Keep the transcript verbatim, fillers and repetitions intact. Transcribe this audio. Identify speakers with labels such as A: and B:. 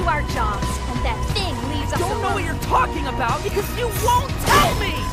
A: our jobs, and that thing leaves us
B: I don't
A: alone.
B: know what you're talking about because you won't tell me!